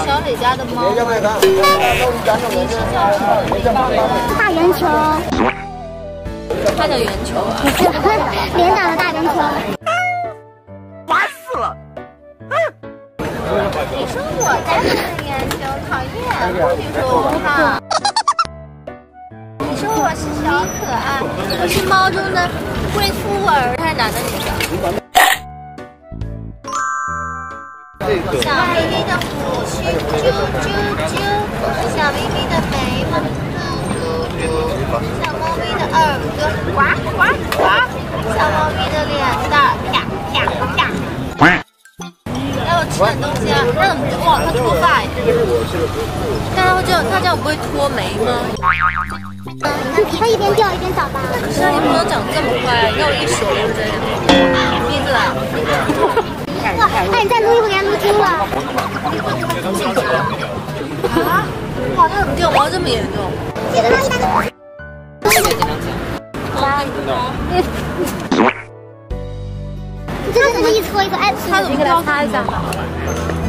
小磊家的猫。 大圆球。 它叫圆球啊。 连长的大圆球。 烦死了！ 你说我家的是圆球，讨厌，不许说我胖。你说我是小可爱，我是猫中的贵妇儿。他是男的女的？小咪咪的胡须啾啾啾，小咪咪的眉毛嘟嘟嘟，小猫咪的耳朵呱呱呱，小猫咪的脸蛋啪啪啪。让我吃点东西啊！他怎么哇？他脱发耶！但他这样不会脱眉吗？ 你可以一边掉一边找吧。 是啊，你不能长这么快，要一手就这样。鼻子啊！ 哇，那你再撸一会儿，给它撸秃了。 啊！哇，他怎么掉毛这么严重？ 这个猫一般都。你这个怎么一搓一搓？哎， 他怎么不擦一下好了？